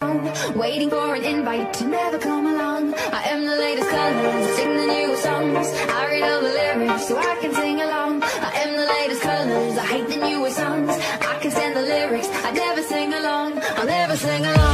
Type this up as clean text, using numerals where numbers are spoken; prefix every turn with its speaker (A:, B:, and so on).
A: waiting for an invite to never come along. I am the latest colors, I sing the newest songs. I read all the lyrics so I can sing along. I am the latest colors, I hate the newest songs. I can stand the lyrics, I never sing along. I'll never sing along.